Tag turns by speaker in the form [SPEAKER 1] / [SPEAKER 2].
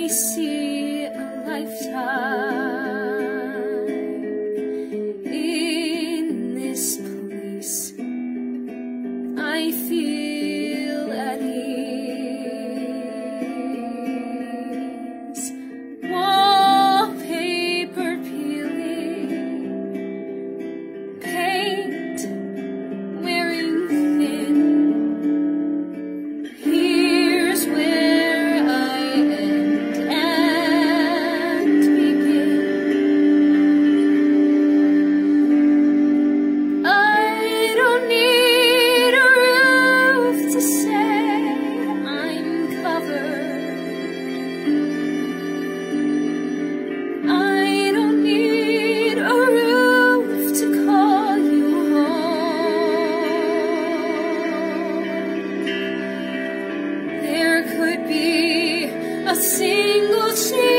[SPEAKER 1] I see a lifetime in this place. I feel at ease. Wallpaper peeling, paint wearing thin. Here's where I end and begin. I don't need a roof to say I'm covered. I don't need a roof to call you home. There could be a single chance